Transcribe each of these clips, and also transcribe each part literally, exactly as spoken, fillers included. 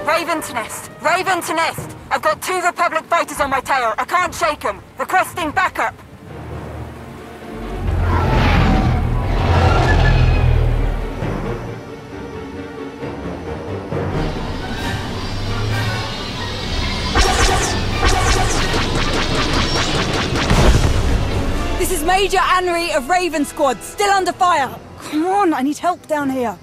Raven to nest! Raven to nest! I've got two Republic fighters on my tail. I can't shake them. Requesting backup. This is Major Henry of Raven Squad, still under fire. Come on, I need help down here.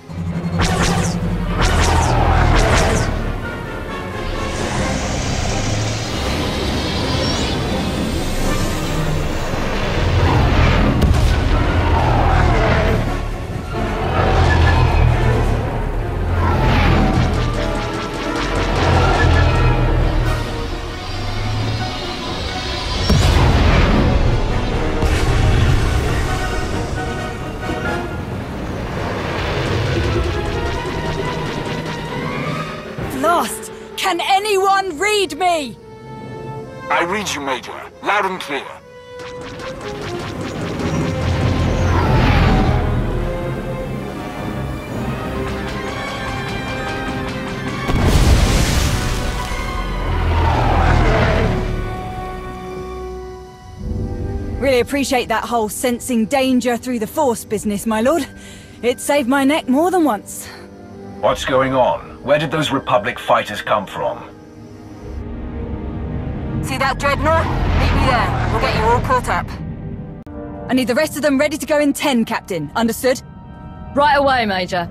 Lost! Can anyone read me? I read you, Major. Loud and clear. Really appreciate that whole sensing danger through the Force business, my lord. It saved my neck more than once. What's going on? Where did those Republic fighters come from? See that dreadnought? Meet me there. We'll get you all caught up. I need the rest of them ready to go in ten, Captain. Understood? Right away, Major.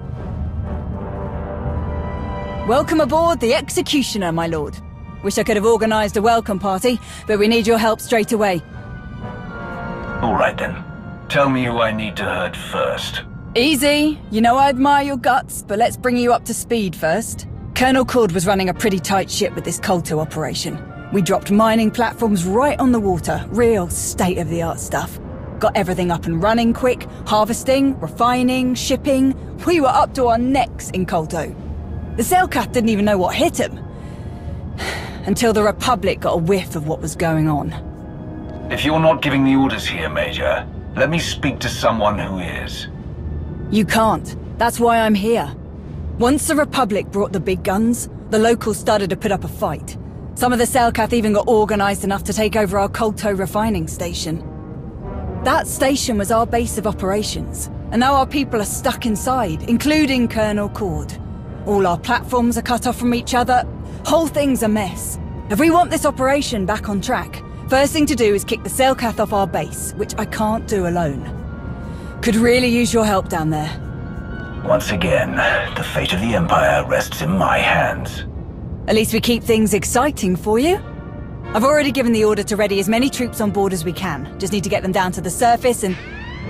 Welcome aboard the Executioner, my lord. Wish I could have organised a welcome party, but we need your help straight away. All right then. Tell me who I need to hurt first. Easy. You know I admire your guts, but let's bring you up to speed first. Colonel Cord was running a pretty tight ship with this Kolto operation. We dropped mining platforms right on the water. Real state-of-the-art stuff. Got everything up and running quick. Harvesting, refining, shipping. We were up to our necks in Kolto. The Selkath didn't even know what hit him. Until the Republic got a whiff of what was going on. If you're not giving the orders here, Major, let me speak to someone who is. You can't. That's why I'm here. Once the Republic brought the big guns, the locals started to put up a fight. Some of the Selkath even got organized enough to take over our Kolto refining station. That station was our base of operations, and now our people are stuck inside, including Colonel Cord. All our platforms are cut off from each other. Whole thing's a mess. If we want this operation back on track, first thing to do is kick the Selkath off our base, which I can't do alone. Could really use your help down there. Once again, the fate of the Empire rests in my hands. At least we keep things exciting for you. I've already given the order to ready as many troops on board as we can. Just need to get them down to the surface and...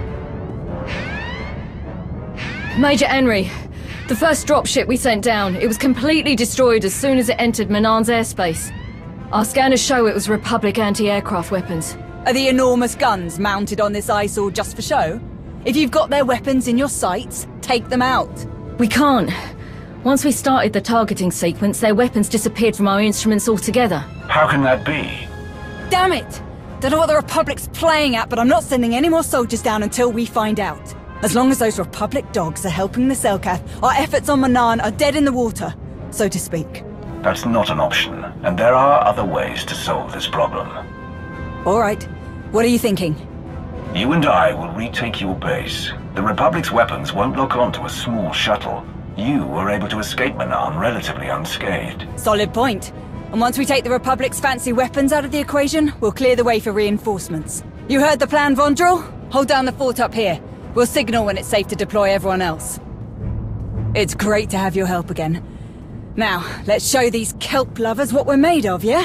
Major Henry, the first dropship we sent down, it was completely destroyed as soon as it entered Manan's airspace. Our scanners show it was Republic anti-aircraft weapons. Are the enormous guns mounted on this eyesore just for show? If you've got their weapons in your sights, take them out. We can't. Once we started the targeting sequence, their weapons disappeared from our instruments altogether. How can that be? Damn it! Don't know what the Republic's playing at, but I'm not sending any more soldiers down until we find out. As long as those Republic dogs are helping the Selkath, our efforts on Manan are dead in the water, so to speak. That's not an option, and there are other ways to solve this problem. All right. What are you thinking? You and I will retake your base. The Republic's weapons won't lock onto a small shuttle. You were able to escape Manan relatively unscathed. Solid point. And once we take the Republic's fancy weapons out of the equation, we'll clear the way for reinforcements. You heard the plan, Vondrel? Hold down the fort up here. We'll signal when it's safe to deploy everyone else. It's great to have your help again. Now, let's show these kelp lovers what we're made of, yeah?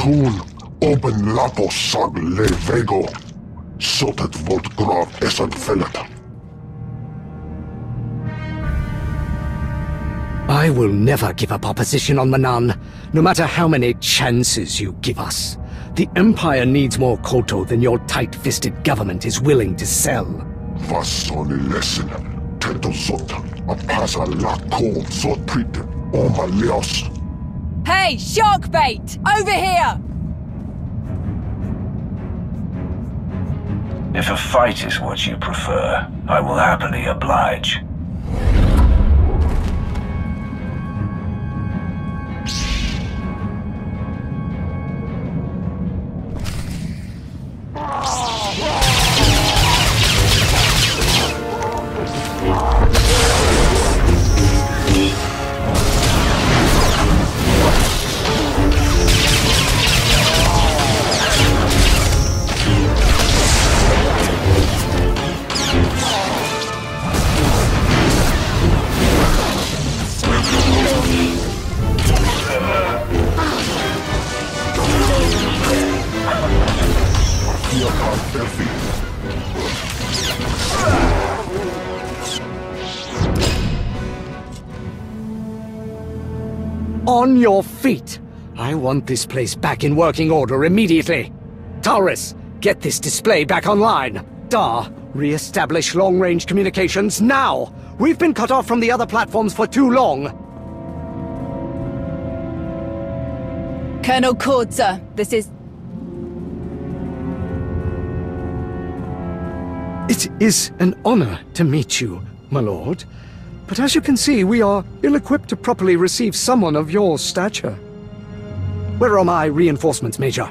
Kun, open lapo sag le vego. Sotet volt grav esad felata. I will never give up our position on Manan, no matter how many chances you give us. The Empire needs more Koto than your tight-fisted government is willing to sell. Vassoni lesson. Teto zota. Apasa la ko zotrite. Oma leos. Hey, shark bait! Over here! If a fight is what you prefer, I will happily oblige. On your feet! I want this place back in working order immediately. Taurus, get this display back online. Dar, re-establish long-range communications now! We've been cut off from the other platforms for too long. Colonel Cord, sir. This is... It is an honor to meet you, my lord. But as you can see, we are ill-equipped to properly receive someone of your stature. Where are my reinforcements, Major?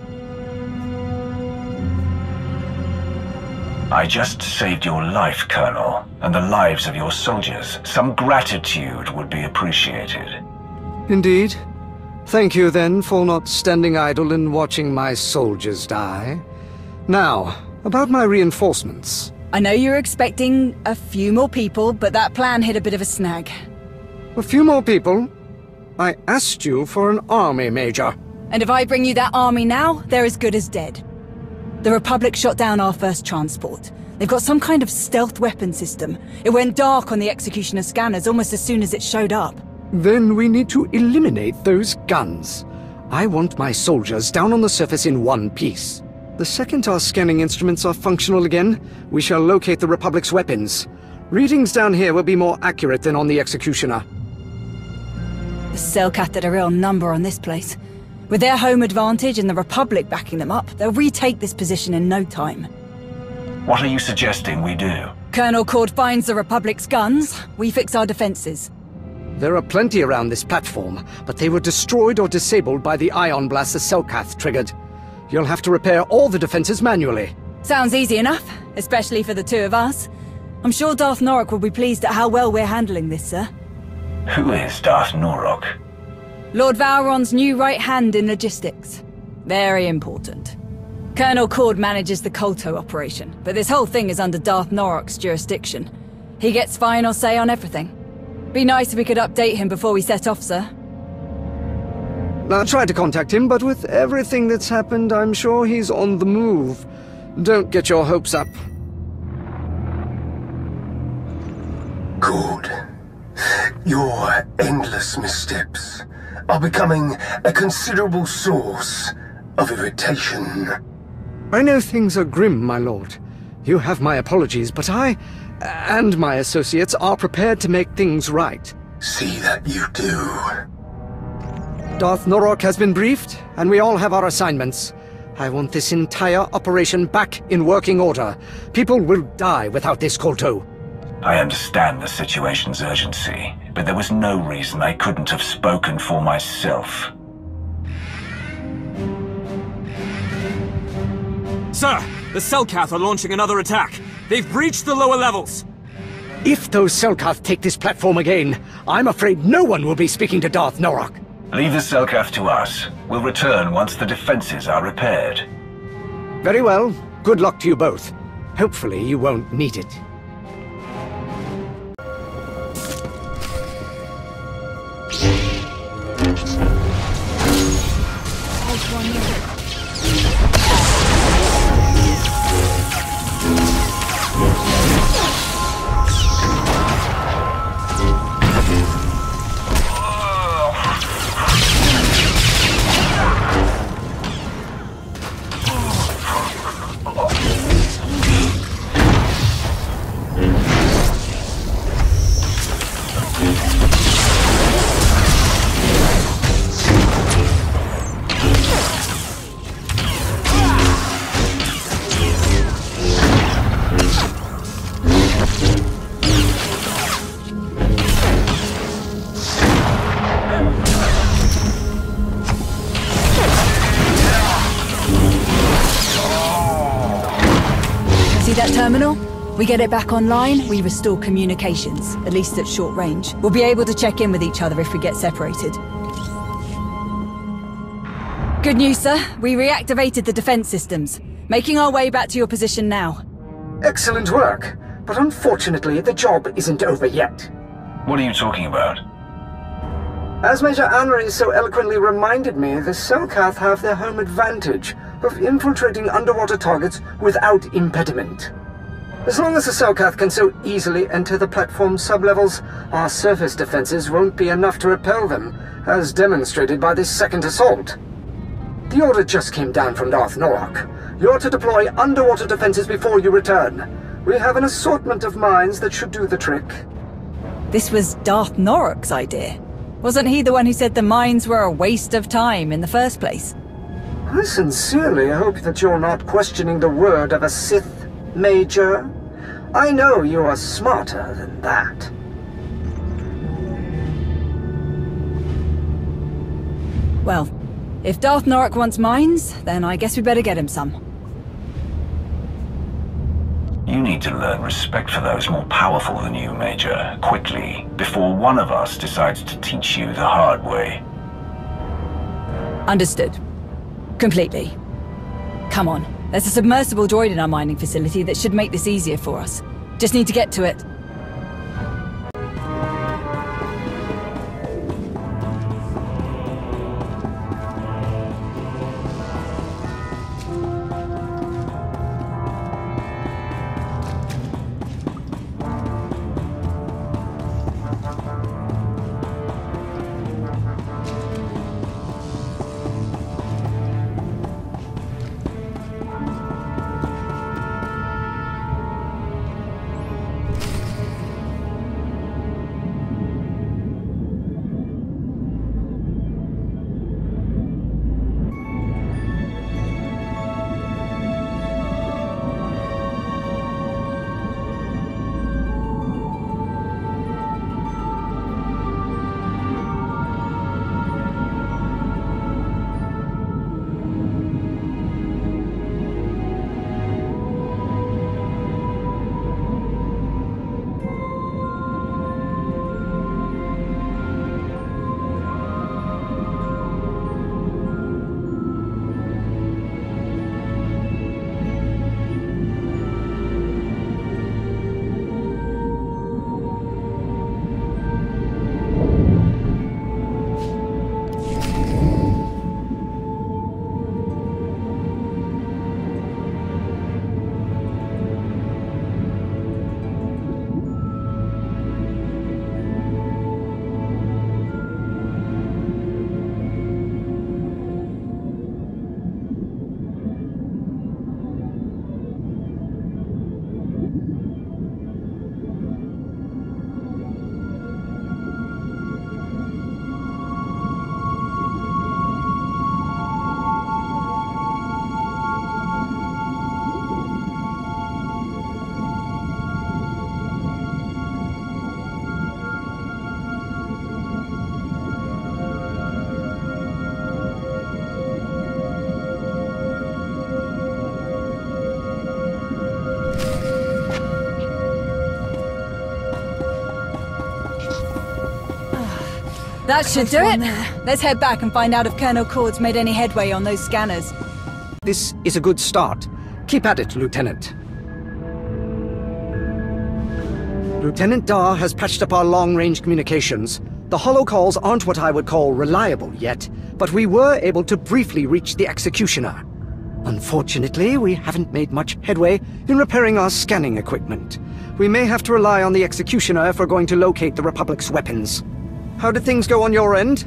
I just saved your life, Colonel, and the lives of your soldiers. Some gratitude would be appreciated. Indeed. Thank you, then, for not standing idle and watching my soldiers die. Now, about my reinforcements. I know you're expecting a few more people, but that plan hit a bit of a snag. A few more people? I asked you for an army, Major. And if I bring you that army now, they're as good as dead. The Republic shot down our first transport. They've got some kind of stealth weapon system. It went dark on the Executioner scanners almost as soon as it showed up. Then we need to eliminate those guns. I want my soldiers down on the surface in one piece. The second our scanning instruments are functional again, we shall locate the Republic's weapons. Readings down here will be more accurate than on the Executioner. The Selkath did a real number on this place. With their home advantage and the Republic backing them up, they'll retake this position in no time. What are you suggesting we do? Colonel Cord finds the Republic's guns, we fix our defenses. There are plenty around this platform, but they were destroyed or disabled by the ion blast the Selkath triggered. You'll have to repair all the defenses manually. Sounds easy enough, especially for the two of us. I'm sure Darth Norok will be pleased at how well we're handling this, sir. Who is Darth Norok? Lord Valron's new right hand in logistics. Very important. Colonel Cord manages the Kolto operation, but this whole thing is under Darth Norok's jurisdiction. He gets final say on everything. Be nice if we could update him before we set off, sir. I tried to contact him, but with everything that's happened, I'm sure he's on the move. Don't get your hopes up. Good. Your endless missteps are becoming a considerable source of irritation. I know things are grim, my lord. You have my apologies, but I, and my associates, are prepared to make things right. See that you do. Darth Norok has been briefed, and we all have our assignments. I want this entire operation back in working order. People will die without this Kolto. I understand the situation's urgency, but there was no reason I couldn't have spoken for myself. Sir, the Selkath are launching another attack. They've breached the lower levels. If those Selkath take this platform again, I'm afraid no one will be speaking to Darth Norok. Leave the Selkath to us. We'll return once the defenses are repaired. Very well. Good luck to you both. Hopefully you won't need it. One See that terminal? We get it back online, we restore communications, at least at short range. We'll be able to check in with each other if we get separated. Good news, sir. We reactivated the defense systems. Making our way back to your position now. Excellent work. But unfortunately, the job isn't over yet. What are you talking about? As Major Anri so eloquently reminded me, the Selkath have their home advantage of infiltrating underwater targets without impediment. As long as the Selkath can so easily enter the platform's sublevels, our surface defenses won't be enough to repel them, as demonstrated by this second assault. The order just came down from Darth Norok. You're to deploy underwater defenses before you return. We have an assortment of mines that should do the trick. This was Darth Norok's idea. Wasn't he the one who said the mines were a waste of time in the first place? I sincerely hope that you're not questioning the word of a Sith, Major. I know you are smarter than that. Well, if Darth Norok wants mines, then I guess we better get him some. You need to learn respect for those more powerful than you, Major, quickly, before one of us decides to teach you the hard way. Understood. Completely. Come on. There's a submersible droid in our mining facility that should make this easier for us. Just need to get to it. That should do it. Let's head back and find out if Colonel Cord's made any headway on those scanners. This is a good start. Keep at it, Lieutenant. Lieutenant Dar has patched up our long-range communications. The holocalls aren't what I would call reliable yet, but we were able to briefly reach the Executioner. Unfortunately, we haven't made much headway in repairing our scanning equipment. We may have to rely on the Executioner if we're going to locate the Republic's weapons. How did things go on your end?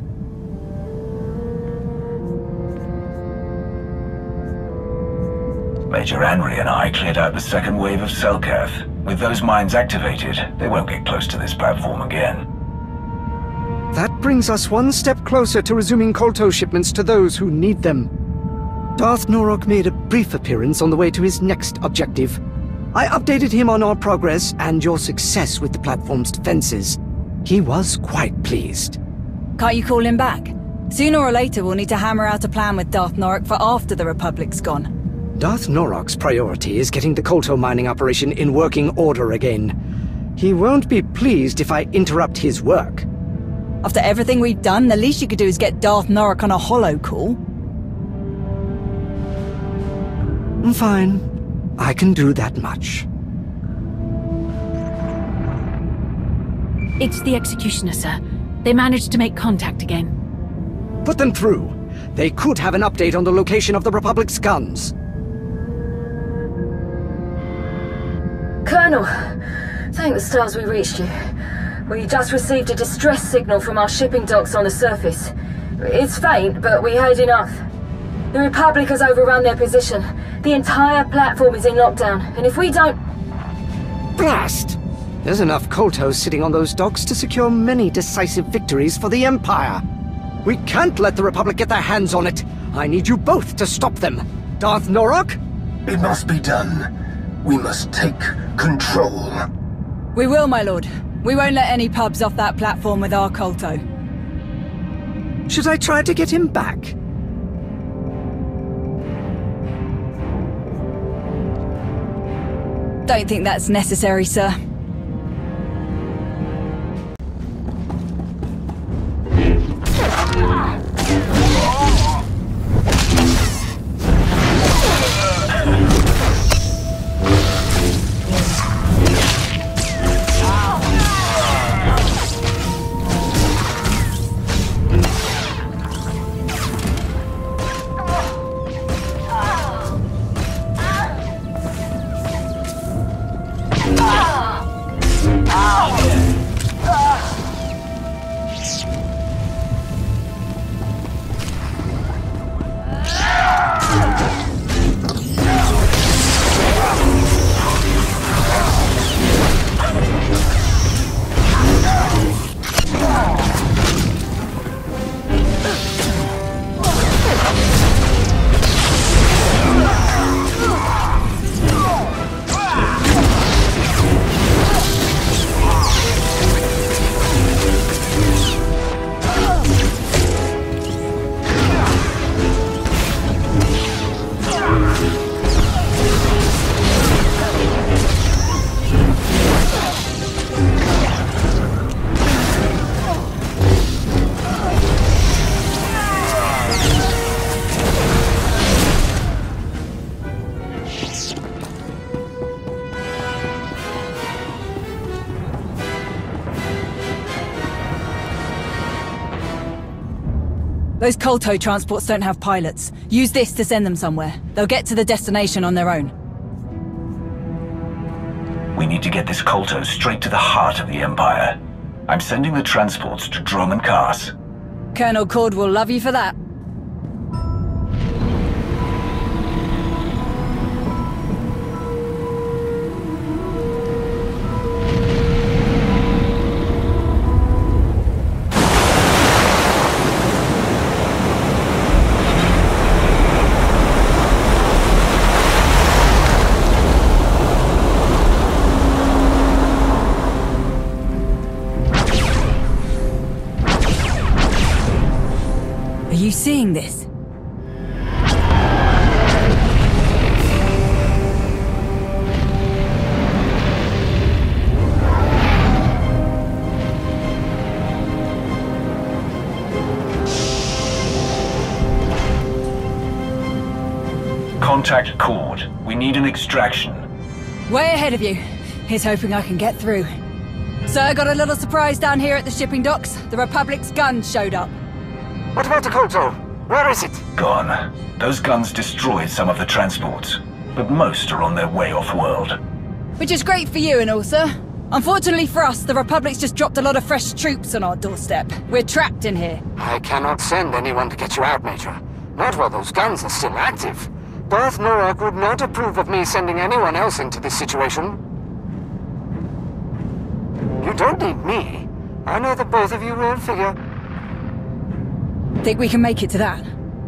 Major Anri and I cleared out the second wave of Selkath. With those mines activated, they won't get close to this platform again. That brings us one step closer to resuming Kolto shipments to those who need them. Darth Norok made a brief appearance on the way to his next objective. I updated him on our progress and your success with the platform's defenses. He was quite pleased. Can't you call him back? Sooner or later we'll need to hammer out a plan with Darth Norok for after the Republic's gone. Darth Norok's priority is getting the Kolto mining operation in working order again. He won't be pleased if I interrupt his work. After everything we've done, the least you could do is get Darth Norok on a holo call. Fine. I can do that much. It's the Executioner, sir. They managed to make contact again. Put them through. They could have an update on the location of the Republic's guns. Colonel, thank the stars we reached you. We just received a distress signal from our shipping docks on the surface. It's faint, but we heard enough. The Republic has overrun their position. The entire platform is in lockdown, and if we don't... Blast! There's enough Koltos sitting on those docks to secure many decisive victories for the Empire. We can't let the Republic get their hands on it. I need you both to stop them. Darth Norok? It must be done. We must take control. We will, my lord. We won't let any pubs off that platform with our Kolto. Should I try to get him back? Don't think that's necessary, sir. Those Kolto transports don't have pilots. Use this to send them somewhere. They'll get to the destination on their own. We need to get this Kolto straight to the heart of the Empire. I'm sending the transports to Drom and Kars. Colonel Cord will love you for that. Are you seeing this? Contact Cord. We need an extraction. Way ahead of you. Here's hoping I can get through. Sir, got a little surprise down here at the shipping docks. The Republic's guns showed up. What about the Kolto? Where is it? Gone. Those guns destroyed some of the transports, but most are on their way off-world. Which is great for you and all, sir. Unfortunately for us, the Republic's just dropped a lot of fresh troops on our doorstep. We're trapped in here. I cannot send anyone to get you out, Major. Not while those guns are still active. Darth Norok would not approve of me sending anyone else into this situation. You don't need me. I know that both of you will figure. Think we can make it to that?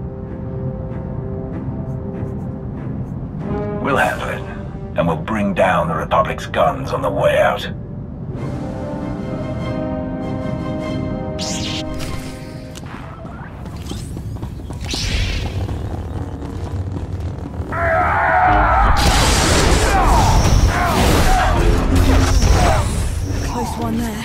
We'll handle it, and we'll bring down the Republic's guns on the way out. Ah! one there.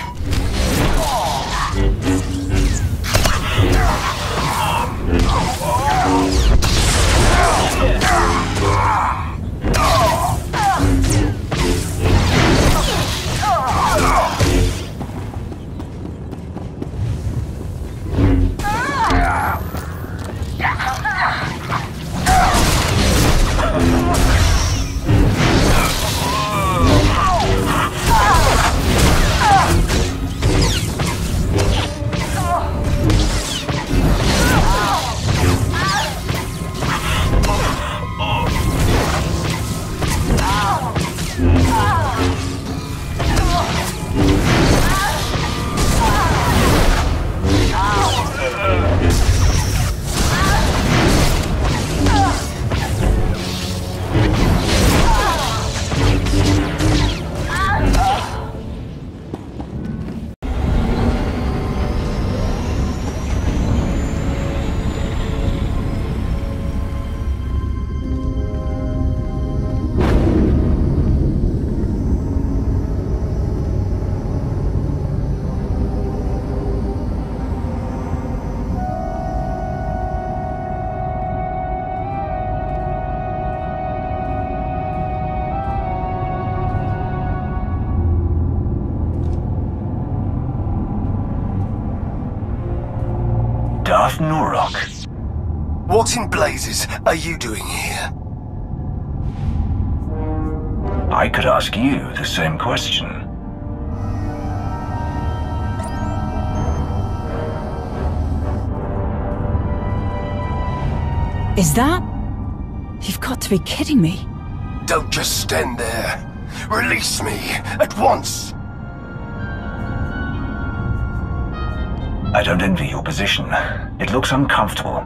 Darth Norok. What in blazes are you doing here? I could ask you the same question. Is that... You've got to be kidding me. Don't just stand there. Release me at once. I don't envy your position. It looks uncomfortable.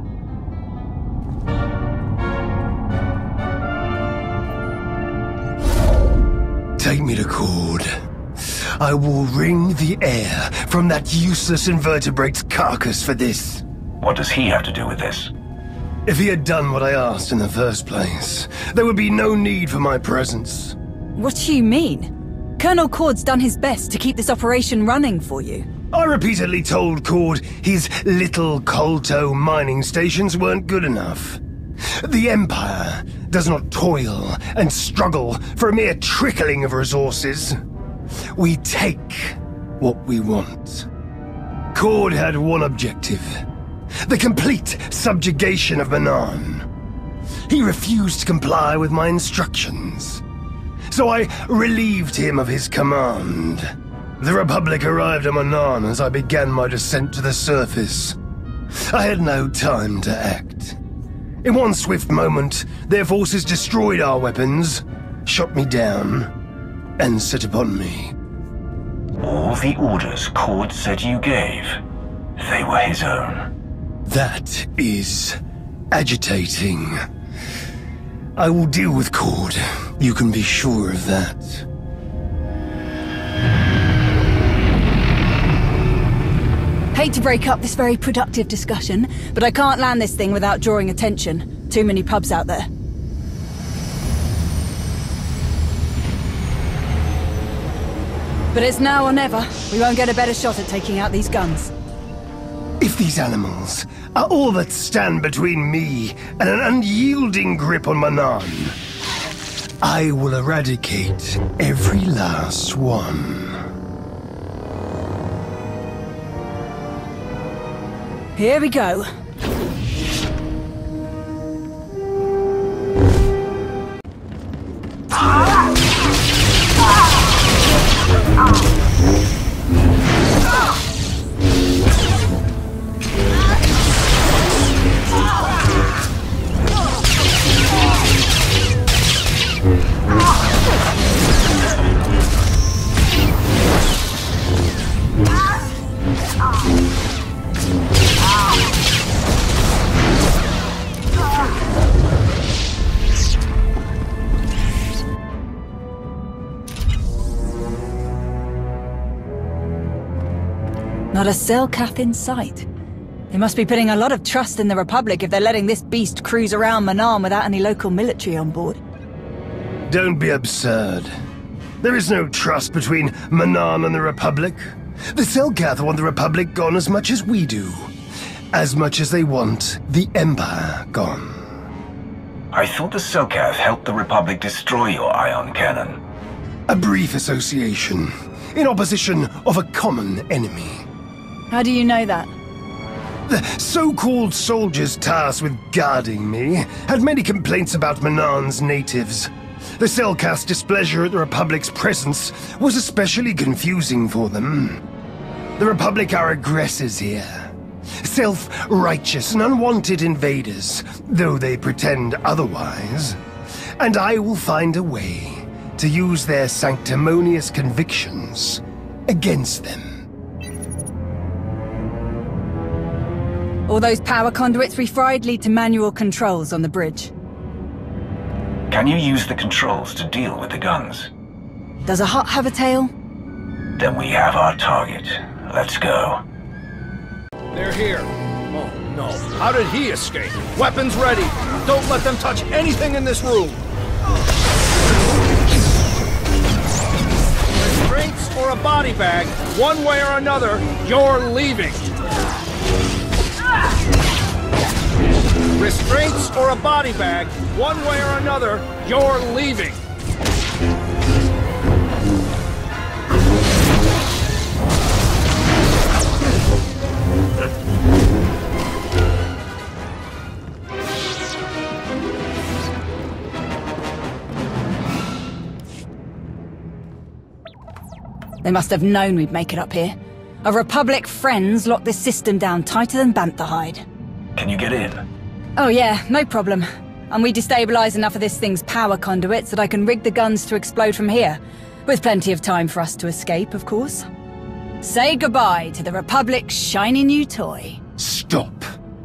Take me to Cord. I will wring the air from that useless invertebrate's carcass for this. What does he have to do with this? If he had done what I asked in the first place, there would be no need for my presence. What do you mean? Colonel Cord's done his best to keep this operation running for you. I repeatedly told Cord his little Kolto mining stations weren't good enough. The Empire does not toil and struggle for a mere trickling of resources. We take what we want. Cord had one objective: the complete subjugation of Manaan. He refused to comply with my instructions, so I relieved him of his command. The Republic arrived at Manaan as I began my descent to the surface. I had no time to act. In one swift moment, their forces destroyed our weapons, shot me down, and set upon me. All the orders Cord said you gave, they were his own. That is agitating. I will deal with Cord. You can be sure of that. Hate to break up this very productive discussion, but I can't land this thing without drawing attention. Too many pubs out there. But it's now or never. We won't get a better shot at taking out these guns. If these animals are all that stand between me and an unyielding grip on Manaan, I will eradicate every last one. Here we go. Not a Selkath in sight. They must be putting a lot of trust in the Republic if they're letting this beast cruise around Manaan without any local military on board. Don't be absurd. There is no trust between Manan and the Republic. The Selkath want the Republic gone as much as we do. As much as they want the Empire gone. I thought the Selkath helped the Republic destroy your ion cannon. A brief association, in opposition of a common enemy. How do you know that? The so-called soldiers tasked with guarding me had many complaints about Manan's natives. The Selkath's displeasure at the Republic's presence was especially confusing for them. The Republic are aggressors here. Self-righteous and unwanted invaders, though they pretend otherwise. And I will find a way to use their sanctimonious convictions against them. All those power conduits we fried lead to manual controls on the bridge. Can you use the controls to deal with the guns? Does a hut have a tail? Then we have our target. Let's go. They're here. Oh, no. How did he escape? Weapons ready. Don't let them touch anything in this room. Restraints or a body bag, one way or another, you're leaving. Restraints or a body bag, one way or another, you're leaving. They must have known we'd make it up here. Our Republic friends locked this system down tighter than bantha hide. Can you get in? Oh yeah, no problem. And we destabilize enough of this thing's power conduits that I can rig the guns to explode from here. With plenty of time for us to escape, of course. Say goodbye to the Republic's shiny new toy. Stop.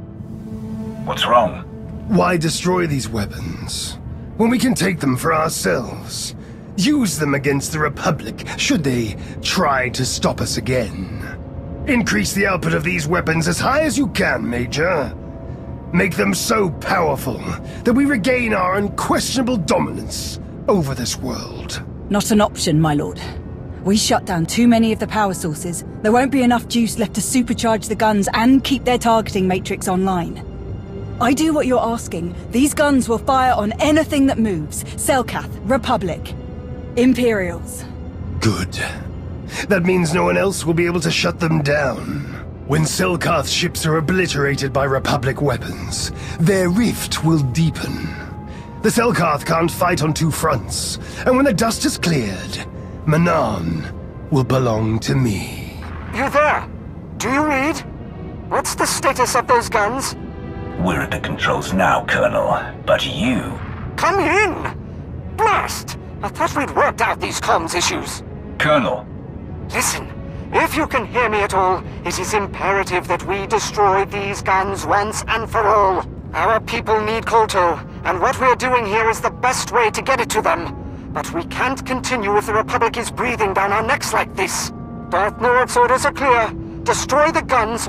What's wrong? Why destroy these weapons when we can take them for ourselves? Use them against the Republic, should they try to stop us again. Increase the output of these weapons as high as you can, Major. Make them so powerful that we regain our unquestionable dominance over this world. Not an option, my lord. We shut down too many of the power sources. There won't be enough juice left to supercharge the guns and keep their targeting matrix online. I do what you're asking. These guns will fire on anything that moves. Selkath, Republic, Imperials. Good. That means no one else will be able to shut them down. When Selkath ships are obliterated by Republic weapons, their rift will deepen. The Selkath can't fight on two fronts, and when the dust is cleared, Manan will belong to me. You there? Do you read? What's the status of those guns? We're at the controls now, Colonel, but you... Come in! Blast! I thought we'd worked out these comms issues. Colonel. Listen, if you can hear me at all, it is imperative that we destroy these guns once and for all. Our people need Kolto, and what we're doing here is the best way to get it to them. But we can't continue if the Republic is breathing down our necks like this. Darth Norak's orders are clear. Destroy the guns.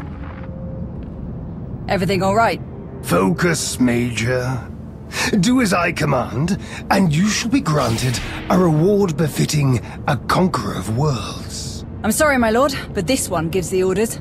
Everything all right? Focus, Major. Do as I command, and you shall be granted a reward befitting a conqueror of worlds. I'm sorry, my lord, but this one gives the orders.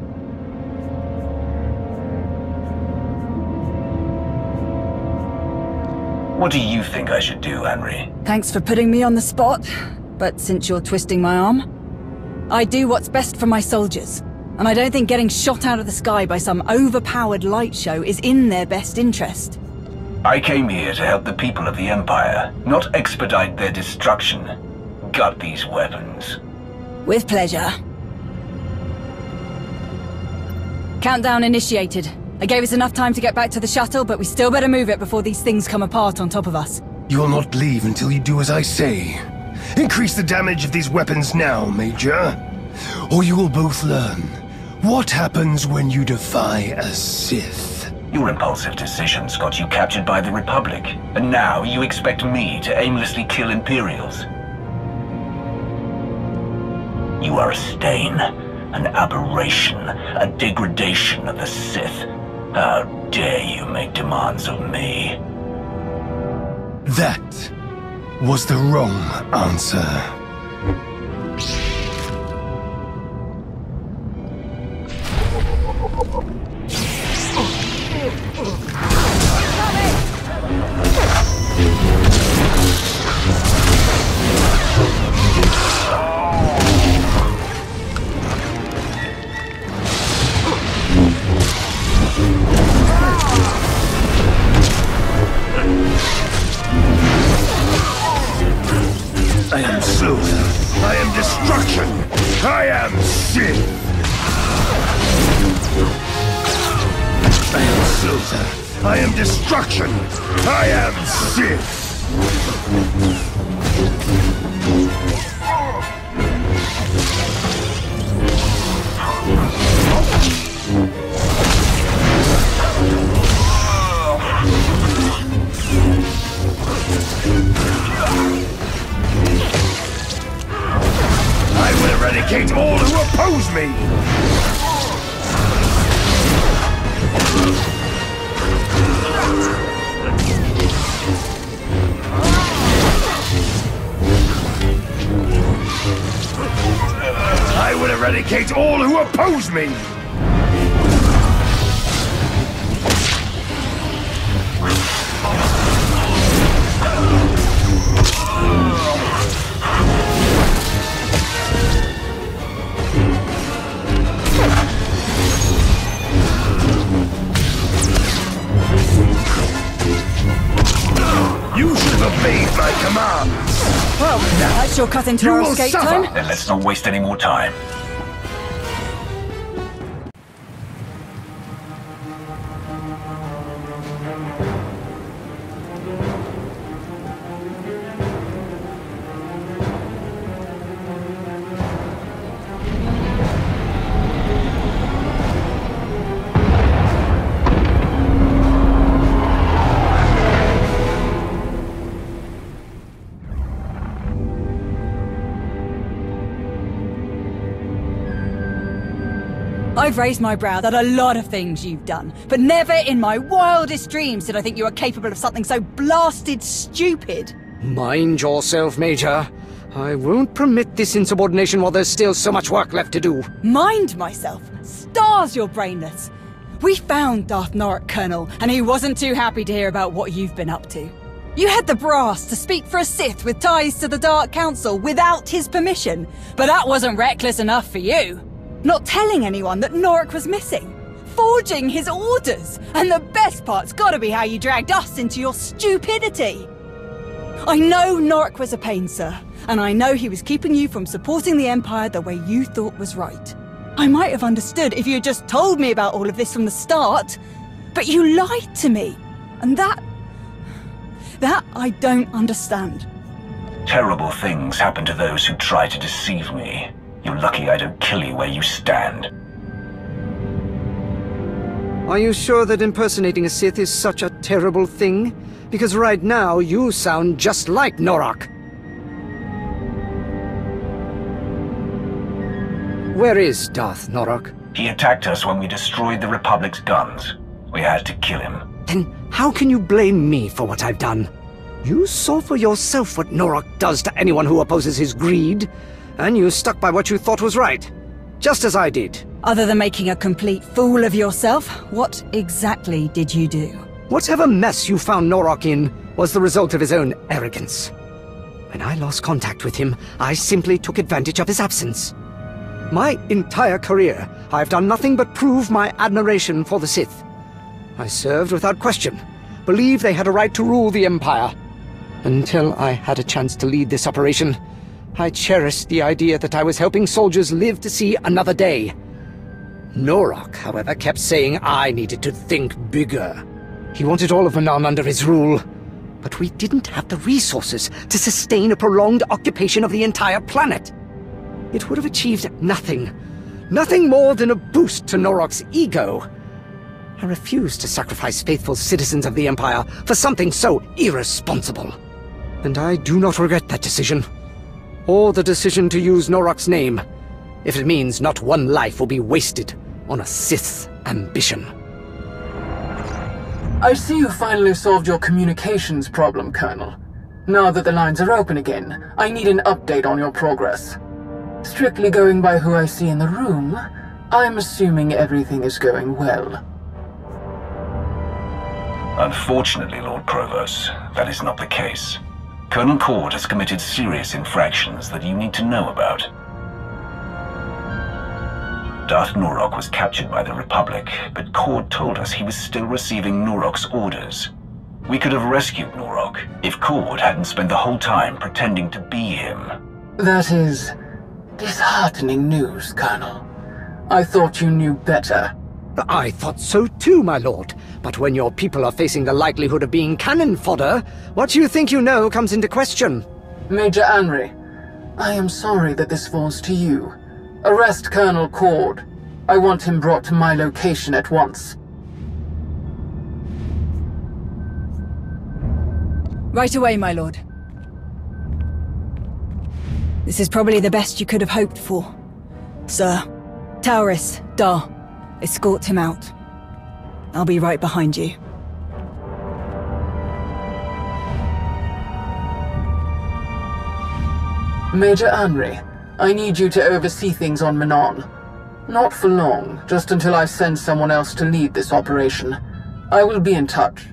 What do you think I should do, Henry? Thanks for putting me on the spot, but since you're twisting my arm, I do what's best for my soldiers. And I don't think getting shot out of the sky by some overpowered light show is in their best interest. I came here to help the people of the Empire, not expedite their destruction. Gut these weapons. With pleasure. Countdown initiated. I gave us enough time to get back to the shuttle, but we still better move it before these things come apart on top of us. You will not leave until you do as I say. Increase the damage of these weapons now, Major. Or you will both learn what happens when you defy a Sith. Your impulsive decisions got you captured by the Republic, and now you expect me to aimlessly kill Imperials. You are a stain, an aberration, a degradation of the Sith. How dare you make demands of me? That was the wrong answer. I am slaughter. I am destruction. I am Sith. I am slaughter. I am destruction. I am Sith. I will eradicate all who oppose me! I will eradicate all who oppose me! You should have obeyed my commands! Well, that sure cut into You our will escape suffer. time. Then let's not waste any more time. I've raised my brow at a lot of things you've done, but never in my wildest dreams did I think you were capable of something so blasted stupid. Mind yourself, Major. I won't permit this insubordination while there's still so much work left to do. Mind myself? Stars, you're brainless. We found Darth Norok, Colonel, and he wasn't too happy to hear about what you've been up to. You had the brass to speak for a Sith with ties to the Dark Council without his permission, but that wasn't reckless enough for you. Not telling anyone that Norok was missing. Forging his orders. And the best part's gotta be how you dragged us into your stupidity. I know Norok was a pain, sir. And I know he was keeping you from supporting the Empire the way you thought was right. I might have understood if you had just told me about all of this from the start. But you lied to me. And that... that I don't understand. Terrible things happen to those who try to deceive me. You're lucky I don't kill you where you stand. Are you sure that impersonating a Sith is such a terrible thing? Because right now, you sound just like Norok. Where is Darth Norok? He attacked us when we destroyed the Republic's guns. We had to kill him. Then how can you blame me for what I've done? You saw for yourself what Norok does to anyone who opposes his greed. And you stuck by what you thought was right. Just as I did. Other than making a complete fool of yourself, what exactly did you do? Whatever mess you found Norok in was the result of his own arrogance. When I lost contact with him, I simply took advantage of his absence. My entire career, I've done nothing but prove my admiration for the Sith. I served without question, believed they had a right to rule the Empire. Until I had a chance to lead this operation, I cherished the idea that I was helping soldiers live to see another day. Norok, however, kept saying I needed to think bigger. He wanted all of Manaan under his rule, but we didn't have the resources to sustain a prolonged occupation of the entire planet. It would have achieved nothing. Nothing more than a boost to Norok's ego. I refused to sacrifice faithful citizens of the Empire for something so irresponsible. And I do not regret that decision. Or the decision to use Norok's name, if it means not one life will be wasted on a Sith's ambition. I see you finally solved your communications problem, Colonel. Now that the lines are open again, I need an update on your progress. Strictly going by who I see in the room, I'm assuming everything is going well. Unfortunately, Lord Provost, that is not the case. Colonel Cord has committed serious infractions that you need to know about. Darth Norok was captured by the Republic, but Cord told us he was still receiving Norok's orders. We could have rescued Norok if Cord hadn't spent the whole time pretending to be him. That is disheartening news, Colonel. I thought you knew better. I thought so too, my lord. But when your people are facing the likelihood of being cannon fodder, what you think you know comes into question. Major Henry, I am sorry that this falls to you. Arrest Colonel Cord. I want him brought to my location at once. Right away, my lord. This is probably the best you could have hoped for. Sir, Tauris, Dar, escort him out. I'll be right behind you. Major Henry, I need you to oversee things on Manon. Not for long, just until I send someone else to lead this operation. I will be in touch.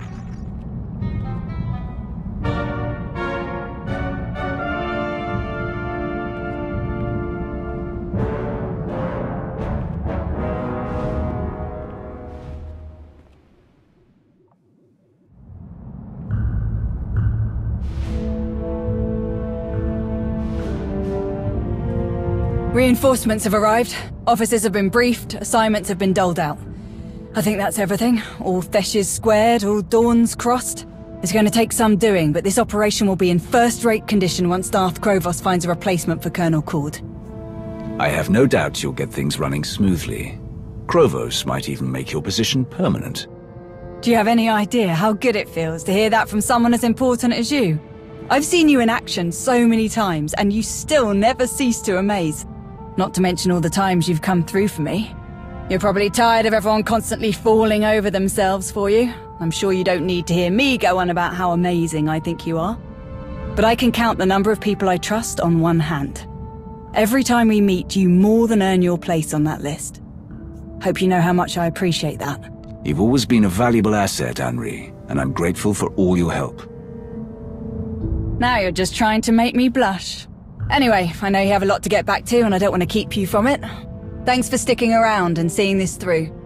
Reinforcements have arrived. Officers have been briefed. Assignments have been doled out. I think that's everything. All Theshes squared, all Dawns crossed. It's going to take some doing, but this operation will be in first-rate condition once Darth Krovos finds a replacement for Colonel Cord. I have no doubt you'll get things running smoothly. Krovos might even make your position permanent. Do you have any idea how good it feels to hear that from someone as important as you? I've seen you in action so many times, and you still never cease to amaze. Not to mention all the times you've come through for me. You're probably tired of everyone constantly falling over themselves for you. I'm sure you don't need to hear me go on about how amazing I think you are. But I can count the number of people I trust on one hand. Every time we meet, you more than earn your place on that list. Hope you know how much I appreciate that. You've always been a valuable asset, Henry, and I'm grateful for all your help. Now you're just trying to make me blush. Anyway, I know you have a lot to get back to, and I don't want to keep you from it. Thanks for sticking around and seeing this through.